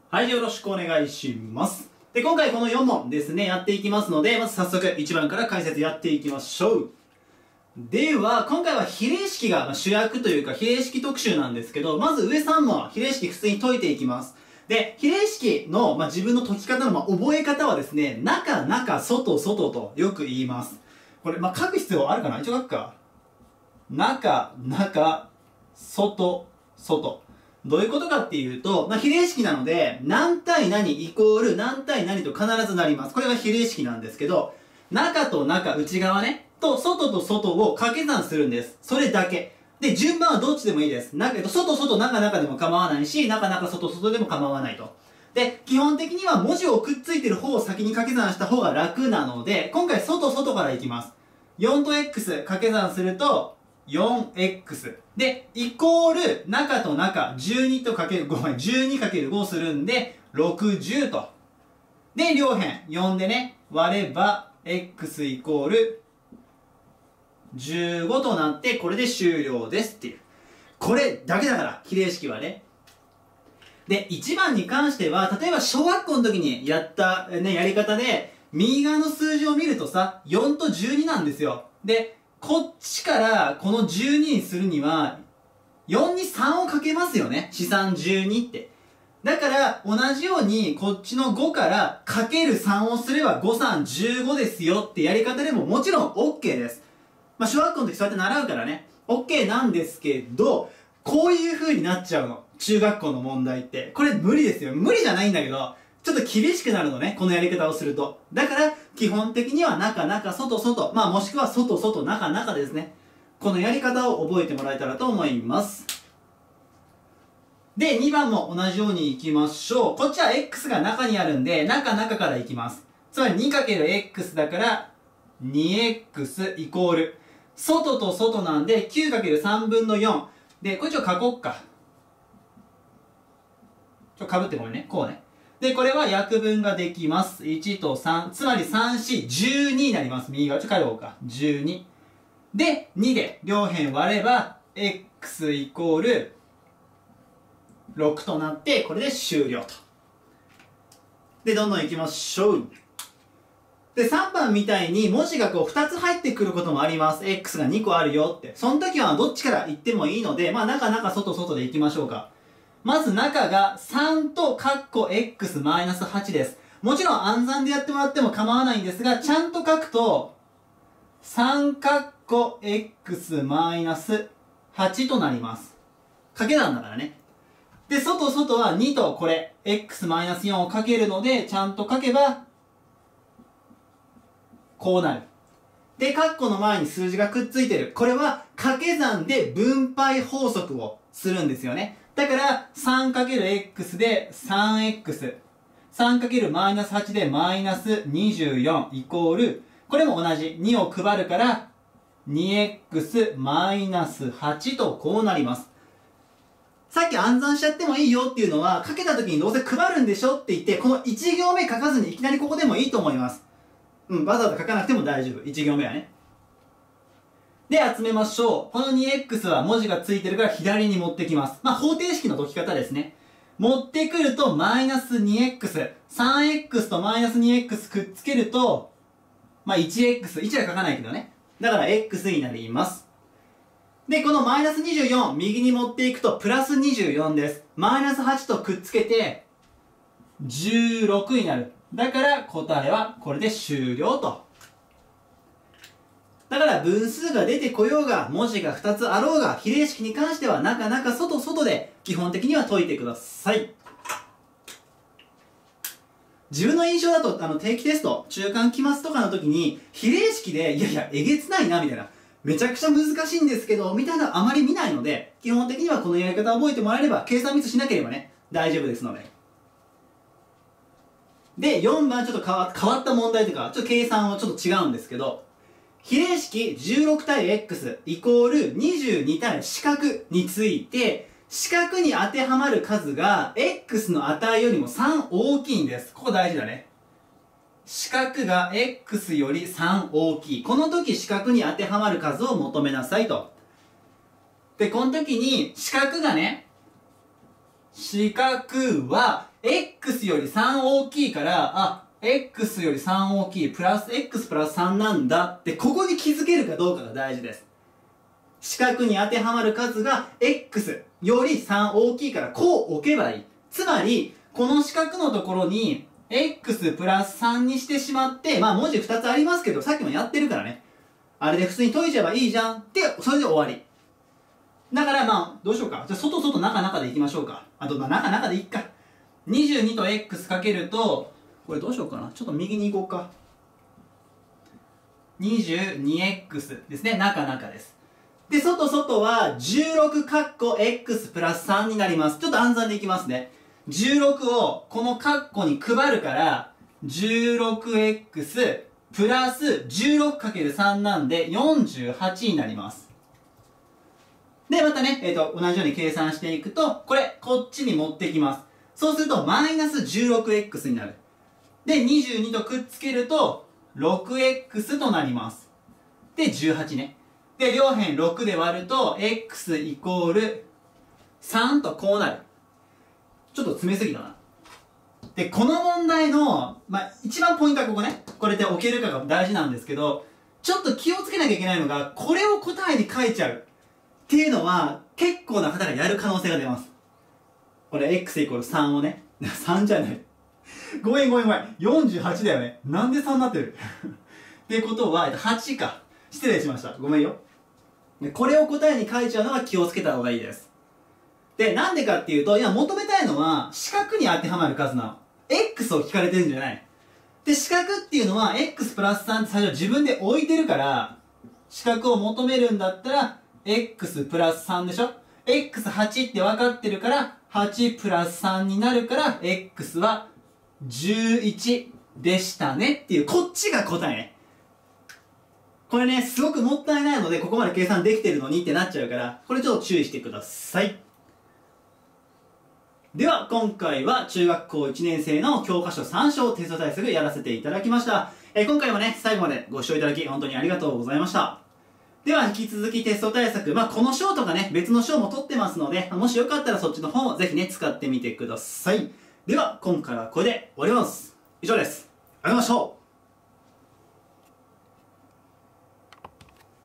はい、よろしくお願いします。で、今回この4問ですね、やっていきますので、まず早速1番から解説やっていきましょう。では、今回は比例式が主役というか、比例式特集なんですけど、まず上3問は比例式普通に解いていきます。で、比例式の、自分の解き方の、覚え方はですね、中、外、外とよく言います。これ、書く必要あるかな？一応書くか。中、外、外。どういうことかっていうと、比例式なので、何対何イコール何対何と必ずなります。これが比例式なんですけど、中と中、内側ね、と外と外を掛け算するんです。それだけ。で、順番はどっちでもいいです。外、中でも構わないし、中、外でも構わないと。で、基本的には文字をくっついてる方を先に掛け算した方が楽なので、今回外からいきます。4と X 掛け算すると、4x でイコール中と中12とかける5 12×5 するんで60とで両辺4でね割れば x イコール15となってこれで終了ですっていうこれだけだから比例式はね。で1番に関しては例えば小学校の時にやったやり方で右側の数字を見るとさ4と12なんですよ。でこっちからこの12にするには、4に3をかけますよね。試算12って。だから、同じように、こっちの5からかける3をすれば5、3、15ですよってやり方でももちろん OK です。小学校の時そうやって習うからね、OK なんですけど、こういう風になっちゃうの。中学校の問題って。これ無理ですよ。無理じゃないんだけど、ちょっと厳しくなるのね、このやり方をすると。だから、基本的には中、外、もしくは外、中ですね。このやり方を覚えてもらえたらと思います。で、2番も同じようにいきましょう。こっちは X が中にあるんで、中からいきます。つまり 2×X だから、2X イコール、外と外なんで 9×3 分の4。で、これ書こっか。被ってごめんね。こうね。で、これは約分ができます。1と3。つまり3、4、12になります。右側。書こうか。12。で、2で両辺割れば、x イコール6となって、これで終了と。で、どんどん行きましょう。で、3番みたいに文字が2つ入ってくることもあります。x が2個あるよって。その時はどっちから行ってもいいので、中、外で行きましょうか。まず中が3とカッコ x-8 です。もちろん暗算でやってもらっても構わないんですが、ちゃんと書くと、3カッコ x-8 となります。掛け算だからね。で、外は2とこれ、x-4 をかけるので、ちゃんと書けば、こうなる。で、カッコの前に数字がくっついてる。これは掛け算で分配法則をするんですよね。だから、3×x で 3x。3×-8 でマイナス24イコール、これも同じ。2を配るから、2x-8 とこうなります。さっき暗算しちゃってもいいよっていうのは、かけた時にどうせ配るんでしょって言って、この1行目書かずにいきなりここでもいいと思います。わざわざ書かなくても大丈夫。1行目はね。で、集めましょう。この 2x は文字がついてるから左に持ってきます。方程式の解き方ですね。持ってくると、マイナス 2x。3x とマイナス 2x くっつけると、1x。1は書かないけどね。だから x になります。で、このマイナス24、右に持っていくと、プラス24です。マイナス8とくっつけて、16になる。だから答えはこれで終了と。だから分数が出てこようが、文字が2つあろうが、比例式に関しては中、外で基本的には解いてください。自分の印象だと定期テスト、中間期末とかの時に、比例式で、えげつないな、みたいな。めちゃくちゃ難しいんですけど、みたいなのあまり見ないので、基本的にはこのやり方を覚えてもらえれば、計算ミスしなければね、大丈夫ですので。で、4番ちょっと変わった問題というか、ちょっと計算はちょっと違うんですけど、比例式16対 x イコール22対四角について、四角に当てはまる数が x の値よりも3大きいんです。ここ大事だね。四角が x より3大きい。この時四角に当てはまる数を求めなさいと。で、この時に四角がね、四角は x より3大きいから、x より3大きい、プラス x プラス3なんだって、ここに気づけるかどうかが大事です。四角に当てはまる数が x より3大きいからこう置けばいい。つまり、この四角のところに x プラス3にしてしまって、文字2つありますけど、さっきもやってるからね。あれで普通に解いちゃえばいいじゃんって、それで終わり。だからどうしようか。じゃあ外中でいきましょうか。中でいっか。22と x かけると、これどうしようかな。ちょっと右に行こうか。22x ですね。中です。で、外は16カッコ x プラス3になります。ちょっと暗算でいきますね。16をこのカッコに配るから、16x プラス 16×3 なんで48になります。で、またね、同じように計算していくと、こっちに持ってきます。そうすると、マイナス 16x になる。で、22とくっつけると、6x となります。で、18ね。で、両辺6で割ると、x イコール3とこうなる。ちょっと詰めすぎたな。で、この問題の、一番ポイントはここね。これで置けるかが大事なんですけど、ちょっと気をつけなきゃいけないのが、これを答えに書いちゃう。っていうのは、結構な方がやる可能性が出ます。これ、x イコール3をね。3じゃない。ごめん。48だよね。なんで3になってるってことは、8か。失礼しました。ごめんよ。これを答えに書いちゃうのは気をつけた方がいいです。で、なんでかっていうと、今求めたいのは、四角に当てはまる数なの。x を聞かれてるんじゃない。で、四角っていうのは、x プラス3って最初自分で置いてるから、四角を求めるんだったら、x プラス3でしょ。x8 って分かってるから、8プラス3になるから、x は11でしたねっていう、こっちが答えね。これね、すごくもったいないので、ここまで計算できてるのにってなっちゃうから、これちょっと注意してください。では、今回は中学校1年生の教科書参照テスト対策やらせていただきました。今回もね、最後までご視聴いただき、本当にありがとうございました。では、引き続きテスト対策、この章とかね、別の章も取ってますので、もしよかったらそっちの方をぜひね、使ってみてください。では、今回はこれで終わります。以上です。ありがとうございました。